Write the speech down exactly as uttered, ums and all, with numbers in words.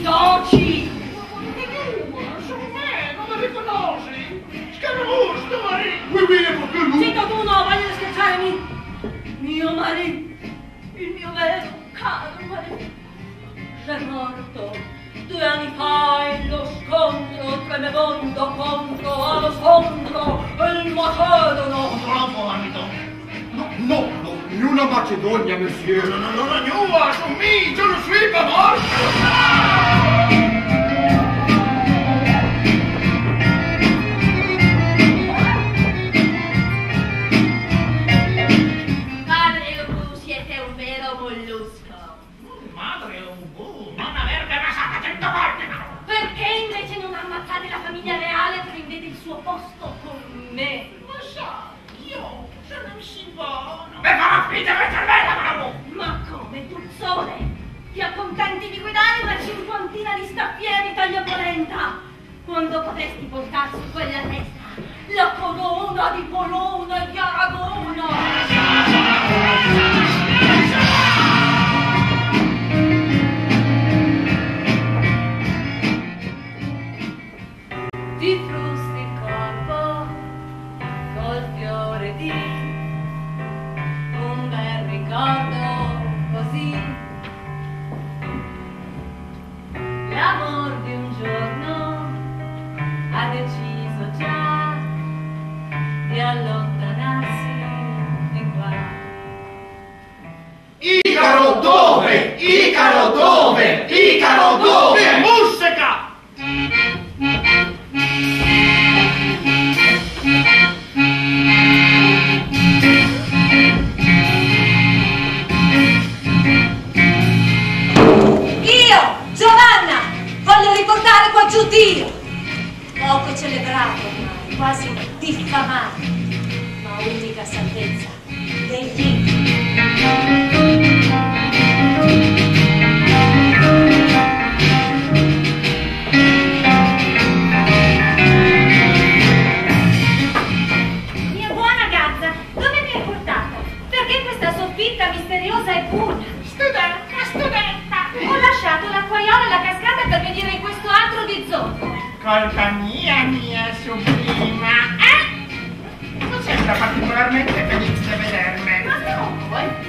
doci. Sono me, non mi riconosci? Scaramouche, tuo marito. Qui viene proprio lui. Zitto tu, no, voglio scherzarmi. Mio marito, il mio vero caro marito, è morto due anni fa in lo scontro tremebondo contro allo scontro il Macedono. Troppo, amico. No, no, no, in una Macedonia, monsieur. No, no, no, no, no, sono me, je ne suis pas mort. Perché invece non ammazzate la famiglia reale e prendete il suo posto con me? Ma sa, io se non si va. Beh, ma finite per cervella, bravo! Ma come, puzzone? Ti accontenti di guidare una cinquantina di staffieri tagliapolenta? Quando potresti portar su quella testa la corona di Polona e di Aragona? Ti frusti il corpo col fiore di un bel ricordo così. L'amor di un giorno ha deciso già di allontanarsi di qua. Icaro dove? Icaro dove? Icaro dove? Musica! Giovanna, voglio riportare qua giù Dio. Poco celebrato ormai, quasi diffamato, ma unica salvezza degli infimi. Mia buona Gazza, dove mi hai portato? Perché questa soffitta misteriosa e buona? Studenta, studenta! Ho lasciato l'acquaiolo e la cascata per venire in questo altro di zoppo. Colpa mia, mia sublima. Eh? Non sembra particolarmente felice di vedermi. Ma no, è